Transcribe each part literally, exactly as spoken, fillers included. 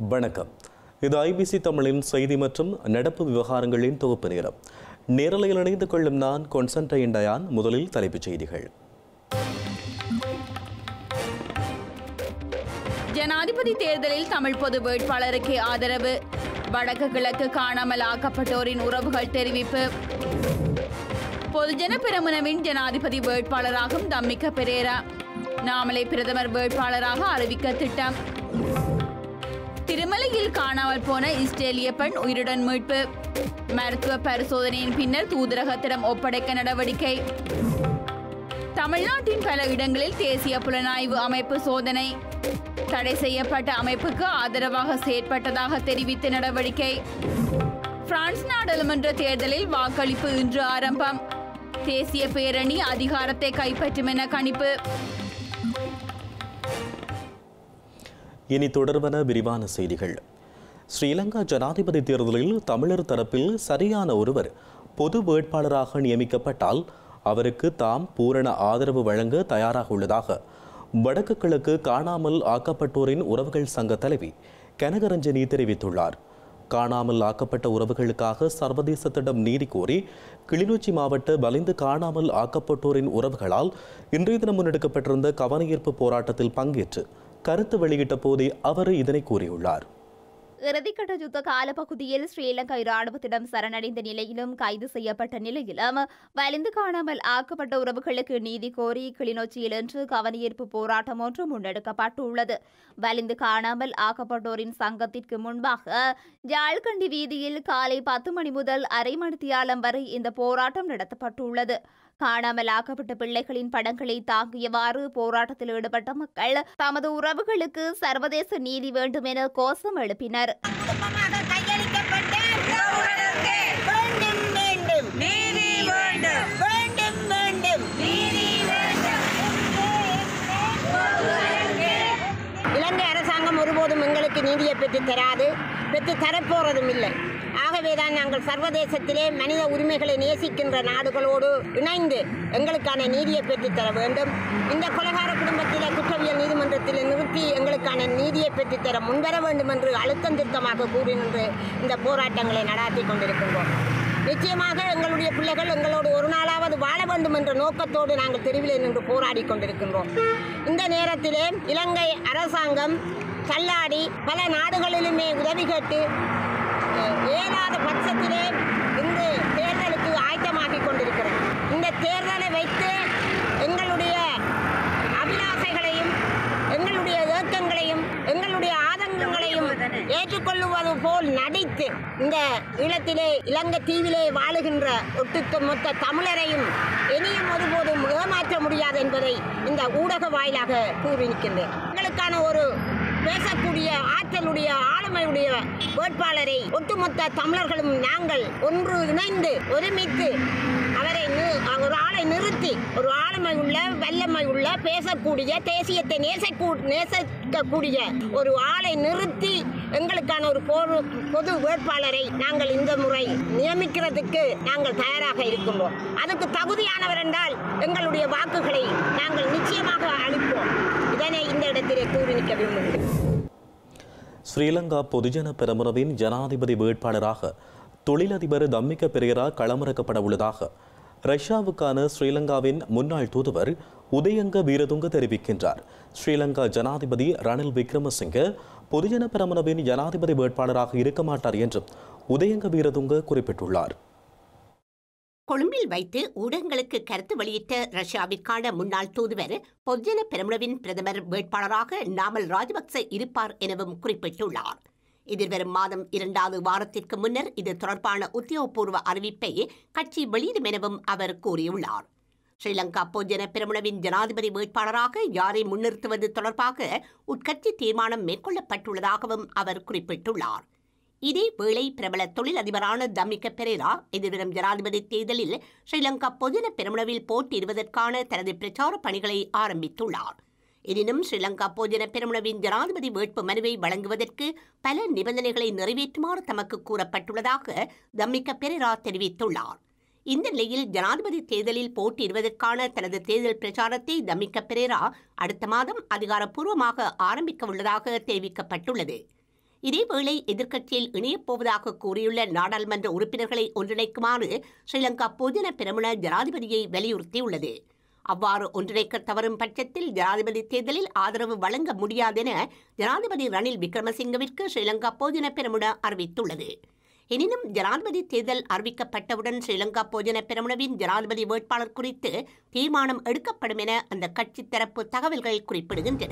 வணக்கம். இது ஐபிசி தமிழின் செய்தி மற்றும் நடப்பு விவகாரங்களின் தொகுப்பு நேரம். நேரலையில் இணைந்து கொள்ளும் நான் கொன்ஸ்டன்டைன் டயான். முதலில் தலைப்புச் செய்திகள். ஜனாதிபதி தேர்தலில் தமிழ் பொது வேட்பாளருக்கு ஆதரவு. வடக்கு கிழக்கு காணாமல் ஆக்கப்பட்டோரின் உறவுகள் தெரிவிப்பு. பொதுஜன பெரமுனவின் ஜனாதிபதி வேட்பாளராகும் தம்மிக்க பெரேரா நாமலை பிரதமர் வேட்பாளராக அறிவிக்க திட்டம். திருமலையில் காணாமல் போன இஸ்ரேலிய பெண் உயிருடன் மீட்பு. மருத்துவ பரிசோதனையின் பின்னர் தூதரகத்திடம் ஒப்படைக்க நடவடிக்கை. தமிழ்நாட்டின் பல இடங்களில் தேசிய புலனாய்வு அமைப்பு சோதனை. தடை செய்யப்பட்ட அமைப்புக்கு ஆதரவாக செயற்பட்டதாக தெரிவித்த நடவடிக்கை. பிரான்ஸ் நாடாளுமன்ற தேர்தலில் வாக்களிப்பு இன்று ஆரம்பம். தேசிய பேரணி அதிகாரத்தை கைப்பற்றும் என கணிப்பு. இனி தொடர்பான விரிவான செய்திகள். ஸ்ரீலங்கா ஜனாதிபதி தேர்தலில் தமிழர் தரப்பில் சரியான ஒருவர் பொது வேட்பாளராக நியமிக்கப்பட்டால் அவருக்கு தாம் பூரண ஆதரவு வழங்க தயாராக உள்ளதாக வடக்கு கிழக்கு காணாமல் ஆக்கப்பட்டோரின் உறவுகள் சங்க தலைவி கனகரஞ்சனி தெரிவித்துள்ளார். காணாமல் ஆக்கப்பட்ட உறவுகளுக்காக சர்வதேசத்திடம் நீதி கோரி கிளிநொச்சி மாவட்ட வலிந்து காணாமல் ஆக்கப்பட்டோரின் உறவுகளால் இன்றைய தினம் முன்னெடுக்கப்பட்டிருந்த கவனஈர்ப்பு போராட்டத்தில் பங்கேற்று கருத்து வெளியிட்ட போதே அவர் இதனை கூறியுள்ளார். இறுதிக்கட்ட யுத்த காலப்பகுதியில் ஸ்ரீலங்கா இராணுவத்திடம் சரணடைந்த நிலையிலும் கைது செய்யப்பட்ட நிலையிலும் வலிந்து காணாமல் ஆக்கப்பட்ட உறவுகளுக்கு நீதி கோரி கிளிநொச்சியில் இன்று கவனஈர்ப்பு போராட்டம் ஒன்று முன்னெடுக்கப்பட்டுள்ளது. வலிந்து காணாமல் ஆக்கப்பட்டோரின் சங்கத்திற்கு முன்பாக ஜாழ்கண்டி வீதியில் காலை பத்து மணி முதல் அரை மணித்தியாலம் வரை இந்த போராட்டம் நடத்தப்பட்டுள்ளது. காணாமல் ஆக்கப்பட்ட பிள்ளைகளின் படங்களை தாங்கியவாறு போராட்டத்தில் ஈடுபட்ட மக்கள் தமது உறவுகளுக்கு சர்வதேச நீதி வேண்டும் என கோஷம் எழுப்பினர். இலங்கை அரசாங்கம் ஒருபோதும் எங்களுக்கு நீதியை பெற்று தராது, பெற்று தரப்போறதும் இல்லை. ஆகவேதான் நாங்கள் சர்வதேசத்திலே மனித உரிமைகளை நேசிக்கின்ற நாடுகளோடு இணைந்து எங்களுக்கான நீதியை பெற்றுத்தர வேண்டும். இந்த கொலைகார குடும்பத்திலே குற்றவியல் நீதிமன்றத்தில் நிறுத்தி எங்களுக்கான நீதியை பெற்றுத்தர முன்வர வேண்டும் என்று அழுத்தம் திருத்தமாக கூறி நின்று இந்த போராட்டங்களை நடாத்தி கொண்டிருக்கின்றோம். நிச்சயமாக எங்களுடைய பிள்ளைகள் எங்களோடு ஒரு நாளாவது வாழ வேண்டும் என்ற நோக்கத்தோடு நாங்கள் தெருவிலே நின்று போராடி கொண்டிருக்கின்றோம். இந்த நேரத்திலே இலங்கை அரசாங்கம் தள்ளாடி பல நாடுகளிலுமே உதவி கேட்டு ஏழாத பட்சத்திலே இன்று தேர்தலுக்கு ஆயத்தமாகிக் கொண்டிருக்கிறது. இந்த தேர்தலை வைத்து எங்களுடைய அபிலாசைகளையும் எங்களுடைய ஏக்கங்களையும் எங்களுடைய ஆதங்கங்களையும் ஏற்றுக்கொள்ளுவது போல் நடித்து இந்த ஈழத்திலே இலங்கை தீவிலே வாழுகின்ற ஒட்டுக்க மொத்த தமிழரையும் இனியும் ஒருபோதும் ஏமாற்ற முடியாது என்பதை இந்த ஊடக வாயிலாக கூறி நிற்கின்றேன். எங்களுக்கான ஒரு பேசக்கூடிய ஆற்றலுடைய ஆளுமையுடைய வேட்பாளரை ஒட்டுமொத்த தமிழர்களும் நாங்கள் ஒன்று இணைந்து ஒருமித்து அவரை ஒரு ஆளை நிறுத்தி ஒரு ஆளுமை உள்ள வல்லமை உள்ள பேசக்கூடிய தேசியத்தை நேசக்கூ நேசிக்கக்கூடிய ஒரு ஆளை நிறுத்தி எங்களுக்கான ஒரு பொது வேட்பாளரை நாங்கள் இந்த முறை நியமிக்கிறதுக்கு நாங்கள் தயாராக இருக்கின்றோம். அதுக்கு தகுதியானவர் என்றால் எங்களுடைய வாக்குகளை நாங்கள் நிச்சயமாக அளிப்போம். இதனை இந்த இடத்திலே கூறி நிற்க விரும்புகிறேன். ஸ்ரீலங்கா பொதுஜன பெரமுனவின் ஜனாதிபதி வேட்பாளராக தொழிலதிபர் தம்மிக்க பெரேரா களமிறக்கப்பட உள்ளதாக ரஷ்யாவுக்கான ஸ்ரீலங்காவின் முன்னாள் தூதுவர் உதயங்க வீரதுங்க தெரிவிக்கின்றார். ஸ்ரீலங்கா ஜனாதிபதி ரணில் விக்ரமசிங்க பொதுஜன பெரமுனவின் ஜனாதிபதி வேட்பாளராக இருக்க மாட்டார் என்றும் உதயங்க வீரதுங்க குறிப்பிட்டுள்ளார். கொழும்பில் வைத்து ஊடகங்களுக்கு கருத்து வெளியிட்ட ரஷ்யாவிற்கான முன்னாள் தூதுவர் பொதுஜன பெரமுனவின் பிரதமர் வேட்பாளராக நாமல் ராஜபக்ச இருப்பார் எனவும் குறிப்பிட்டுள்ளார். எதிர்வரும் மாதம் இரண்டாவது வாரத்திற்கு முன்னர் இது தொடர்பான உத்தியோகபூர்வ அறிவிப்பை கட்சி வெளியிடும் எனவும் அவர் கூறியுள்ளார். ஸ்ரீலங்கா பொதுஜன பெரமுனவின் ஜனாதிபதி வேட்பாளராக யாரை முன்னிறுத்துவது தொடர்பாக உட்கட்சி தீர்மானம் மேற்கொள்ளப்பட்டுள்ளதாகவும் அவர் குறிப்பிட்டுள்ளார். இதேவேளை பிரபல தொழிலதிபரான தம்மிக்க பெரேரா எதிர்வரும் ஜனாதிபதி தேர்தலில் ஸ்ரீலங்கா பொதுஜன பெரமுனவில் போட்டியிடுவதற்கான தனது பிரச்சார பணிகளை ஆரம்பித்துள்ளார். எனினும் ஸ்ரீலங்கா பொதுஜன பெரமுனவின் ஜனாதிபதி வேட்பு மனுவை வழங்குவதற்கு பல நிபந்தனைகளை நிறைவேற்றுமாறு தமக்கு கூறப்பட்டுள்ளதாக தம்மிக்க பெரேரா தெரிவித்துள்ளார். இந்த நிலையில் ஜனாதிபதி தேர்தலில் போட்டியிடுவதற்கான தனது தேர்தல் பிரச்சாரத்தை தம்மிக்க பெரேரா அடுத்த மாதம் அதிகாரப்பூர்வமாக ஆரம்பிக்க உள்ளதாக தெரிவிக்கப்பட்டுள்ளது. இதேவேளை எதிர்க்கட்சியில் இணையப் போவதாக கூறியுள்ள நாடாளுமன்ற உறுப்பினர்களை ஒன்றிணைக்குமாறு ஸ்ரீலங்கா பொதுஜன பெரமுன ஜனாதிபதியை வலியுறுத்தியுள்ளது. அவ்வாறு ஒன்றிணைக்க தவறும் பட்சத்தில் ஜனாதிபதி தேர்தலில் ஆதரவு வழங்க முடியாதென ஜனாதிபதி ரணில் விக்ரமசிங்கவிற்கு ஸ்ரீலங்கா பொதுஜன பெரமுன அறிவித்துள்ளது. எனினும் ஜனாதிபதி தேர்தல் அறிவிக்கப்பட்டவுடன் ஸ்ரீலங்கா பொதுஜன பெரமுனவின் ஜனாதிபதி வேட்பாளர் குறித்து தீர்மானம் எடுக்கப்படும் என அந்த கட்சி தரப்பு தகவல்கள் குறிப்பிடுகின்றன.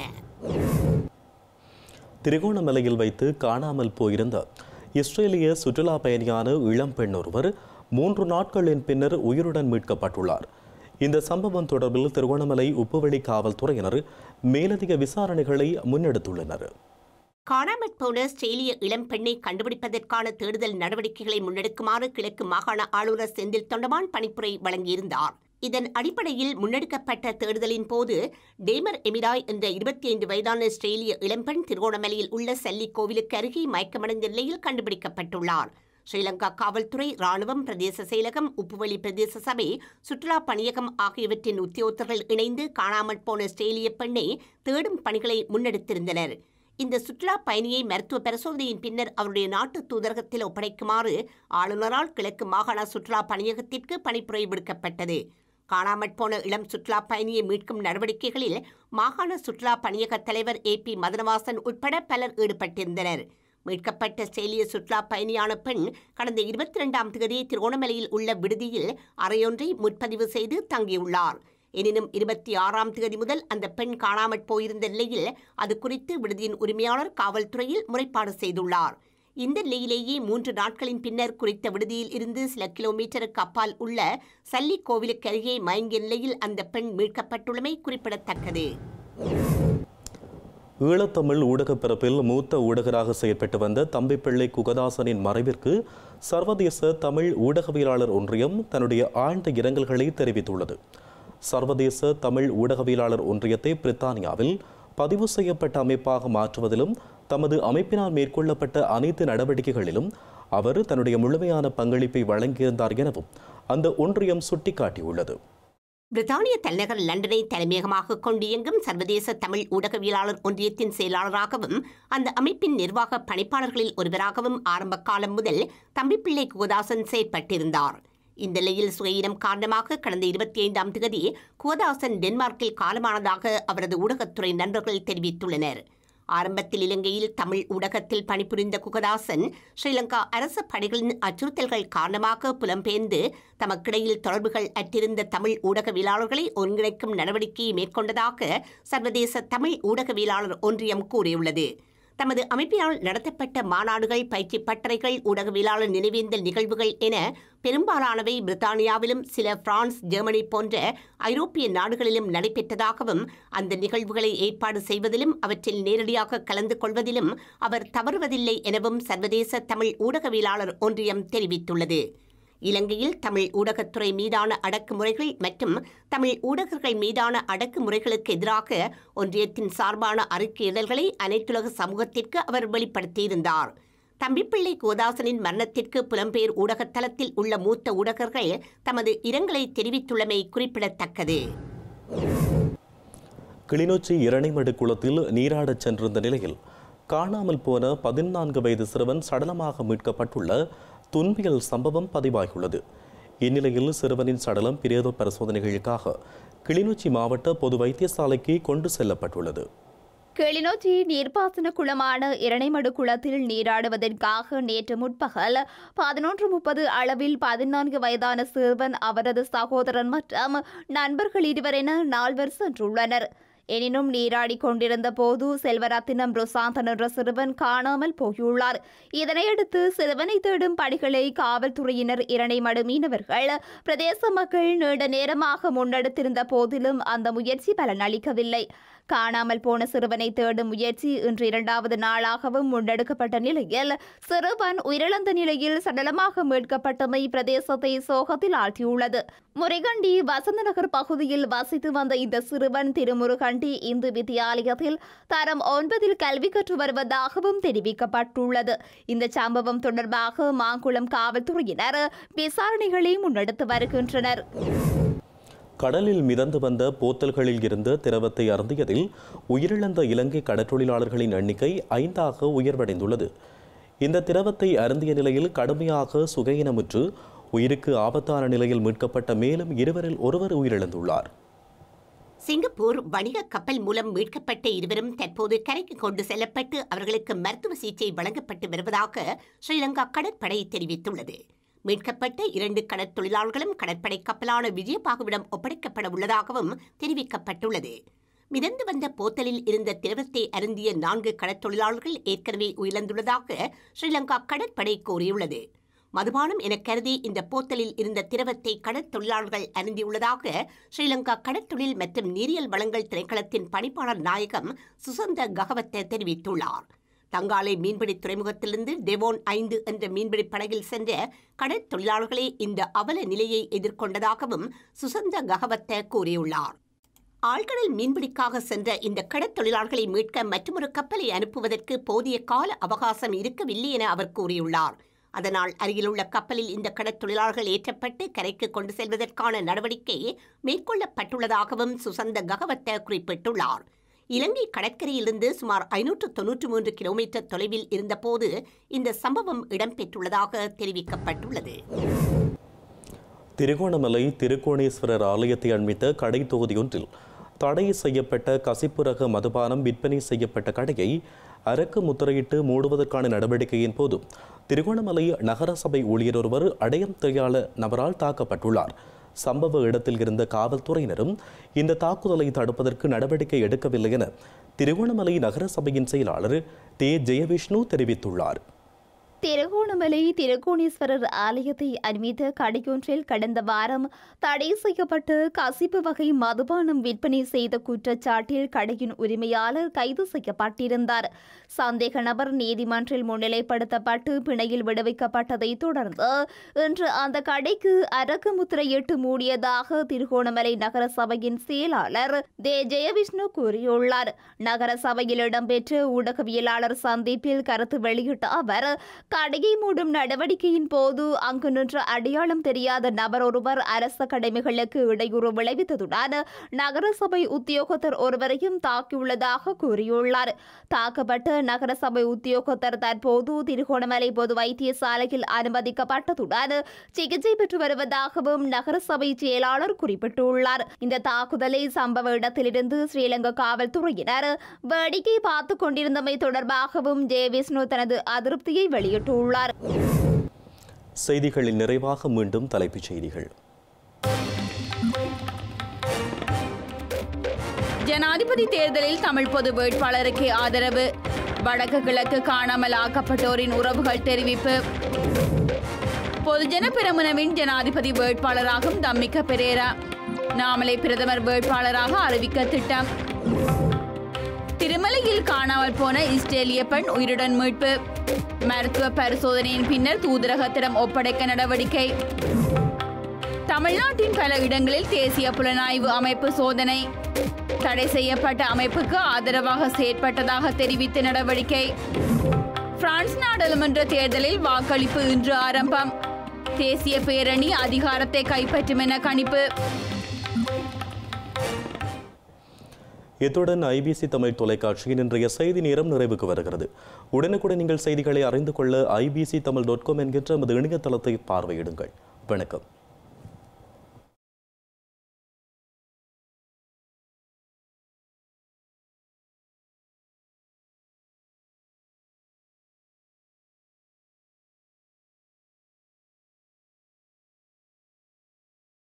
திருகோணமலையில் வைத்து காணாமல் போயிருந்த இஸ்ரேலிய சுற்றுலா பயணியான இளம் பெண் ஒருவர் மூன்று நாட்களின் பின்னர் உயிருடன் மீட்கப்பட்டுள்ளார். இந்த சம்பவம் தொடர்பில் திருகோணமலை உப்புவெளி காவல்துறையினர் மேலதிக விசாரணைகளை முன்னெடுத்துள்ளனர். காணாமற் போன ஆஸ்திரேலிய இளம் பெண்ணை கண்டுபிடிப்பதற்கான தேடுதல் நடவடிக்கைகளை முன்னெடுக்குமாறு கிழக்கு மாகாண ஆளுநர் செந்தில் தொண்டமான் பணிப்புரை வழங்கியிருந்தார். இதன் அடிப்படையில் முன்னெடுக்கப்பட்ட தேடுதலின் போது டேமர் எமிராய் என்ற இருபத்தி ஐந்து வயதான ஆஸ்திரேலிய இளம்பெண் திருகோணமலையில் உள்ள சல்லி கோவிலுக்கு அருகே மயக்கமடைந்த நிலையில் கண்டுபிடிக்கப்பட்டுள்ளார். ஸ்ரீலங்கா காவல்துறை, ராணுவம், பிரதேச செயலகம், உப்புவெளி பிரதேச சபை, சுற்றுலா பணியகம் ஆகியவற்றின் உத்தியோகத்தர்கள் இணைந்து காணாமற் போன ஆஸ்திரேலிய பெண்ணை தேடும் பணிகளை முன்னெடுத்திருந்தனர். இந்த சுற்றுலா பயணியை மருத்துவ பரிசோதனையின் பின்னர் அவருடைய நாட்டு தூதரகத்தில் ஒப்படைக்குமாறு ஆளுநரால் கிழக்கு மாகாண சுற்றுலா பணியகத்திற்கு பணிப்புரை விடுக்கப்பட்டது. காணாமற் போன இளம் சுற்றுலா பயணியை மீட்கும் நடவடிக்கைகளில் மாகாண சுற்றுலா பணியக தலைவர் ஏ பி மதனவாசன் உட்பட பலர் ஈடுபட்டிருந்தனர். மீட்கப்பட்ட ஆஸ்திரேலிய சுற்றுலா பயணியான பெண் கடந்த இருபத்தி இரண்டாம் தேதி திருகோணமலையில் உள்ள விடுதியில் அறையொன்றை முன்பதிவு செய்து தங்கியுள்ளார். எனினும் இருபத்தி ஆறாம் தேதி முதல் அந்த பெண் காணாமற் போயிருந்த நிலையில் அது குறித்து விடுதியின் உரிமையாளர் காவல்துறையில் முறைப்பாடு செய்துள்ளார். இந்த நிலையிலேயே மூன்று நாட்களின் பின்னர் குறித்த விடுதியில் இருந்து சில கிலோமீட்டருக்கு அப்பால் உள்ள சல்லி கோவிலுக்கு அருகே மயங்கிய நிலையில் அந்த பெண் மீட்கப்பட்டுள்ளமை குறிப்பிடத்தக்கது. ஈழத்தமிழ் ஊடகப் பிறப்பில் மூத்த ஊடகராக செயற்பட்டு வந்த தம்பிப்பிள்ளை குகதாசனின் மறைவிற்கு சர்வதேச தமிழ் ஊடகவியலாளர் ஒன்றியம் தன்னுடைய ஆழ்ந்த இரங்கல்களை தெரிவித்துள்ளது. சர்வதேச தமிழ் ஊடகவியலாளர் ஒன்றியத்தை பிரித்தானியாவில் பதிவு செய்யப்பட்ட அமைப்பாக மாற்றுவதிலும் தமது அமைப்பினால் மேற்கொள்ளப்பட்ட அனைத்து நடவடிக்கைகளிலும் அவர் தன்னுடைய முழுமையான பங்களிப்பை வழங்கியிருந்தார் எனவும் அந்த ஒன்றியம் சுட்டிக்காட்டியுள்ளது. பிரித்தானிய தலைநகர் லண்டனை தலைமையகமாக கொண்டு இயங்கும் சர்வதேச தமிழ் ஊடகவியலாளர் ஒன்றியத்தின் செயலாளராகவும் அந்த அமைப்பின் நிர்வாக பணிப்பாளர்களில் ஒருவராகவும் ஆரம்ப காலம் முதல் தம்பிப்பிள்ளை குகதாசன் செயற்பட்டிருந்தார். இந்த நிலையில் சுயநலம் காரணமாக கடந்த இருபத்தி ஐந்தாம் தேதி குகதாசன் டென்மார்க்கில் காலமானதாக அவரது ஊடகத்துறை நண்பர்கள் தெரிவித்துள்ளனர். ஆரம்பத்தில் இலங்கையில் தமிழ் ஊடகத்தில் பணிபுரிந்த குகதாசன் ஸ்ரீலங்கா அரச படைகளின் அச்சுறுத்தல்கள் காரணமாக புலம்பெயர்ந்து தமக்கிடையில் தொடர்புகள் அற்றிருந்த தமிழ் ஊடகவியலாளர்களை ஒருங்கிணைக்கும் நடவடிக்கையை மேற்கொண்டதாக சர்வதேச தமிழ் ஊடகவியலாளர் ஒன்றியம் கூறியுள்ளது. தமது அமைப்பினால் நடத்தப்பட்ட மாநாடுகள், பயிற்சி பட்டறைகள், ஊடகவியலாளர் நினைவேந்தல் நிகழ்வுகள் என பெரும்பாலானவை பிரித்தானியாவிலும் சில பிரான்ஸ், ஜெர்மனி போன்ற ஐரோப்பிய நாடுகளிலும் நடைபெற்றதாகவும் அந்த நிகழ்வுகளை ஏற்பாடு செய்வதிலும் அவற்றில் நேரடியாக கலந்து கொள்வதிலும் அவர் தவறுவதில்லை எனவும் சர்வதேச தமிழ் ஊடகவியலாளர் ஒன்றியம் தெரிவித்துள்ளது. இலங்கையில் தமிழ் ஊடகத்துறை மீதான அடக்குமுறைகள் மற்றும் தமிழ் ஊடகர்கள் மீதான அடக்குமுறைகளுக்கு எதிராக ஒன்றியத்தின் சார்பான அறிக்கையிடல்களை அனைத்துலக சமூகத்திற்கு அவர் வெளிப்படுத்தியிருந்தார். தம்பிப்பிள்ளை குகதாசனின் மரணத்திற்கு புலம்பெயர் ஊடகத்தளத்தில் உள்ள மூத்த ஊடகர்கள் தமது இரங்கலை தெரிவித்துள்ளமை குறிப்பிடத்தக்கது. கிளிநொச்சி இரணைமடு குளத்தில் நீராடச் சென்றிருந்த நிலையில் காணாமல் போன பதினான்கு வயது சிறுவன் சடலமாக மீட்கப்பட்டுள்ள துன்பியல் சம்பவம் பதிவாகியுள்ளது. இந்நிலையில் சிறுவனின் சடலம் பிரேத பரிசோதனைகளுக்காக கிளிநொச்சி மாவட்ட பொது வைத்தியசாலைக்கு கொண்டு செல்லப்பட்டுள்ளது. கிளிநொச்சி நீர்ப்பாசன குளமான இரணைமடு குளத்தில் நீராடுவதற்காக நேற்று முற்பகல் பதினொன்று முப்பது அளவில் பதினான்கு வயதான சிறுவன், அவரது சகோதரன் மற்றும் நண்பர்கள் இருவர் என நால்வர் சென்றுள்ளனர். எனினும் நீராடி கொண்டிருந்த போது செல்வரத்தினம் ருசாந்தன் என்ற சிறுவன் காணாமல் போயுள்ளார். இதனையடுத்து சிறுவனை தேடும் பணிகளை காவல்துறையினர், இரணைமடு மீனவர்கள், பிரதேச மக்கள் நீண்ட நேரமாக முன்னெடுத்திருந்த போதிலும் அந்த முயற்சி பலனளிக்கவில்லை. காணாமல் போன சிறுவனை தேடும் முயற்சி இன்று இரண்டாவது நாளாகவும் முன்னெடுக்கப்பட்ட நிலையில் சிறுவன் உயிரிழந்த நிலையில் சடலமாக மீட்கப்பட்டமை பிரதேசத்தை சோகத்தில் ஆழ்த்தியுள்ளது. முருகண்டி வசந்தநகர் பகுதியில் வசித்து வந்த இந்த சிறுவன் திருமுருகண்டி இந்து வித்தியாலயத்தில் தரம் ஒன்பதில் கல்வி கற்று வருவதாகவும் தெரிவிக்கப்பட்டுள்ளது. இந்த சம்பவம் தொடர்பாக மாங்குளம் காவல்துறையினர் விசாரணைகளை முன்னெடுத்து வருகின்றனர். கடலில் மிதந்து வந்த போத்தல்களில் இருந்த திரவத்தை அருந்தியதில் உயிரிழந்த இலங்கை கடற்றொழிலாளர்களின் எண்ணிக்கை ஐந்தாக உயர்வடைந்துள்ளது. இந்த திரவத்தை அருந்திய நிலையில் கடுமையாக சுகையினமுற்று உயிருக்கு ஆபத்தான நிலையில் மீட்கப்பட்ட மேலும் இருவரில் ஒருவர் உயிரிழந்துள்ளார். சிங்கப்பூர் வணிக கப்பல் மூலம் மீட்கப்பட்ட இருவரும் தற்போது கரைக்கு கொண்டு செல்லப்பட்டு அவர்களுக்கு மருத்துவ சிகிச்சை வழங்கப்பட்டு வருவதாக ஸ்ரீலங்கா கடற்படை தெரிவித்துள்ளது. மீட்கப்பட்ட இரண்டு கடற்தொழிலாளர்களும் கடற்படை கப்பலான விஜயபாகுவிடம் ஒப்படைக்கப்பட உள்ளதாகவும் தெரிவிக்கப்பட்டுள்ளது. மிதந்து வந்த போத்தலில் இருந்த திரவத்தை அருந்திய நான்கு கடற்தொழிலாளர்கள் ஏற்கனவே உயிரிழந்துள்ளதாக ஸ்ரீலங்கா கடற்படை கூறியுள்ளது. மதுபானம் என கருதி இந்த போத்தலில் இருந்த திரவத்தை கடற்தொழிலாளர்கள் அருந்தியுள்ளதாக ஸ்ரீலங்கா கடற்தொழில் மற்றும் நீரியல் வளங்கள் திணைக்களத்தின் பணிப்பாளர் நாயகம் சுசந்த ககவத்த தெரிவித்துள்ளார். தங்காலை மீன்பிடி துறைமுகத்திலிருந்து டெவோன் ஐந்து என்ற மீன்பிடி படகில் சென்ற கடற்தொழிலாளர்களே இந்த அவல நிலையை எதிர்கொண்டதாகவும் சுசந்த ககவத்த கூறியுள்ளார். ஆழ்கடல் மீன்பிடிக்காக சென்ற இந்த கடற்தொழிலாளர்களை மீட்க மற்றொரு கப்பலை அனுப்புவதற்கு போதிய கால அவகாசம் இருக்கவில்லை என அவர் கூறியுள்ளார். அதனால் அருகிலுள்ள கப்பலில் இந்த கடற்தொழிலாளர்கள் ஏற்றப்பட்டு கரைக்கு கொண்டு செல்வதற்கான நடவடிக்கை மேற்கொள்ளப்பட்டுள்ளதாகவும் சுசந்த ககவத்த குறிப்பிட்டுள்ளார். இலங்கை கடற்கரையிலிருந்து சுமார் ஐநூற்று தொன்னூற்று மூன்று கிலோமீட்டர் தொலைவில் இருந்தபோது இந்த சம்பவம் இடம்பெற்றுள்ளதாக தெரிவிக்கப்பட்டுள்ளது. திருகோணமலை திருக்கோணேஸ்வரர் ஆலயத்தை அண்மித்த கடை தொகுதியொன்றில் தடை செய்யப்பட்ட கசிப்புரக மதுபானம் விற்பனை செய்யப்பட்ட கடையை அரக்கு முத்திரையிட்டு மூடுவதற்கான நடவடிக்கையின் போது திருகோணமலை நகரசபை ஊழியர் ஒருவர் அடையம் தெரியாத நபரால் தாக்கப்பட்டுள்ளார். சம்பவ இடத்தில் இருந்த காவல்துறையினரும் இந்த தாக்குதலை தடுப்பதற்கு நடவடிக்கை எடுக்கவில்லை என திருகோணமலை நகரசபையின் செயலாளர் தே ஜெயவிஷ்ணு தெரிவித்துள்ளார். திருகோணமலை திருக்கோணேஸ்வரர் ஆலயத்தை அண்மித்த கடையொன்றில் கடந்த வாரம் தடை செய்யப்பட்டு கசிப்பு வகை மதுபானம் விற்பனை செய்த குற்றச்சாட்டில் கடையின் உரிமையாளர் கைது செய்யப்பட்டிருந்தார். சந்தேக நபர் நீதிமன்றில் முன்னிலைப்படுத்தப்பட்டு பிணையில் விடுவிக்கப்பட்டதை தொடர்ந்து இன்று அந்த கடைக்கு அரக்கு முத்திரையிட்டு மூடியதாக திருகோணமலை நகரசபையின் செயலாளர் தே ஜெயவிஷ்ணு கூறியுள்ளார். நகரசபையில் இடம்பெற்ற ஊடகவியலாளர் சந்திப்பில் கருத்து வெளியிட்ட அவர் கடையை மூடும் நடவடிக்கையின் போது அங்கு நின்ற அடையாளம் தெரியாத நபர் ஒருவர் அரச கடமைகளுக்கு இடையூறு விளைவித்ததுடன் நகரசபை உத்தியோகத்தர் ஒருவரையும் தாக்கியுள்ளதாக கூறியுள்ளார். தாக்கப்பட்ட நகரசபை உத்தியோகத்தர் தற்போது திருகோணமலை பொது வைத்தியசாலையில் அனுமதிக்கப்பட்டதுடன் சிகிச்சை பெற்று வருவதாகவும் நகரசபை செயலாளர் குறிப்பிட்டுள்ளார். இந்த தாக்குதலை சம்பவ இடத்திலிருந்து ஸ்ரீலங்கா காவல்துறையினர் வேடிக்கை பார்த்துக் கொண்டிருந்தமை தொடர்பாகவும் ஜெயவிஷ்ணு தனது அதிருப்தியை வெளியிட்டார். செய்திகளின் நிறைவாக மீண்டும் தலைப்புச் செய்திகள். ஜனாதிபதி தேர்தலில் தமிழ் பொது வேட்பாளருக்கு ஆதரவு. வடக்கு கிழக்கு காணாமல் ஆக்கப்பட்டோரின் உறவுகள் தெரிவிப்பு. பொதுஜன பெரமுனவின் ஜனாதிபதி வேட்பாளராகும் தம்மிக்க பெரேரா நாமலை பிரதமர் வேட்பாளராக அறிவிக்க திட்டம். திருமலையில் காணாமல் போன இஸ்ரேலிய பெண் உயிருடன் மீட்பு. மருத்துவ பரிசோதனையின் பின்னர் தூதரகத்திடம் ஒப்படைக்க நடவடிக்கை. தமிழ்நாட்டின் பல இடங்களில் தேசிய புலனாய்வு அமைப்பு சோதனை. தடை செய்யப்பட்ட அமைப்புக்கு ஆதரவாக செயற்பட்டதாக தெரிவித்த நடவடிக்கை. பிரான்ஸ் நாடாளுமன்ற தேர்தலில் வாக்களிப்பு இன்று ஆரம்பம். தேசிய பேரணி அதிகாரத்தை கைப்பற்றும் என கணிப்பு. இத்துடன் ஐபிசி தமிழ் தொலைக்காட்சியின் இன்றைய செய்தி நேரம் நிறைவுக்கு வருகிறது. உடனுக்குடன் நீங்கள் செய்திகளை அறிந்து கொள்ள ஐபிசி தமிழ் டாட் காம் என்கின்ற நமது இணையதளத்தை பார்வையிடுங்கள். வணக்கம்.